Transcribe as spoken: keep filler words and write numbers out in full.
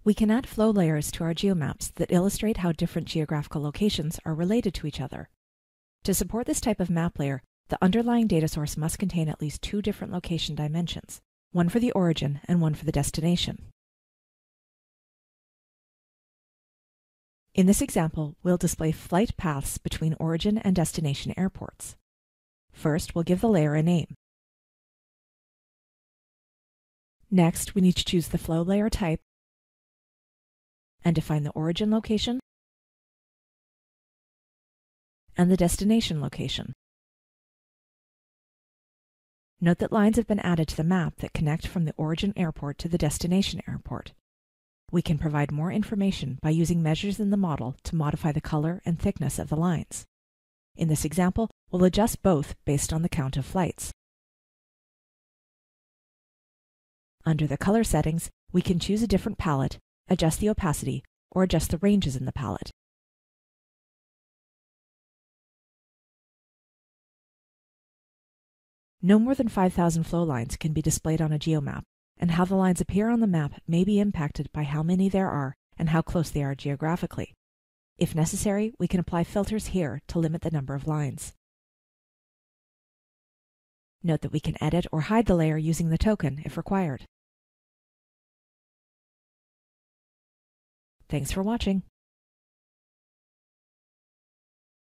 We can add flow layers to our geomaps that illustrate how different geographical locations are related to each other. To support this type of map layer, the underlying data source must contain at least two different location dimensions, one for the origin and one for the destination. In this example, we'll display flight paths between origin and destination airports. First, we'll give the layer a name. Next, we need to choose the flow layer type and define the origin location and the destination location. Note that lines have been added to the map that connect from the origin airport to the destination airport. We can provide more information by using measures in the model to modify the color and thickness of the lines. In this example, we'll adjust both based on the count of flights. Under the color settings, we can choose a different palette, adjust the opacity, or adjust the ranges in the palette. No more than five thousand flow lines can be displayed on a geomap, and how the lines appear on the map may be impacted by how many there are and how close they are geographically. If necessary, we can apply filters here to limit the number of lines. Note that we can edit or hide the layer using the token if required. Thanks for watching.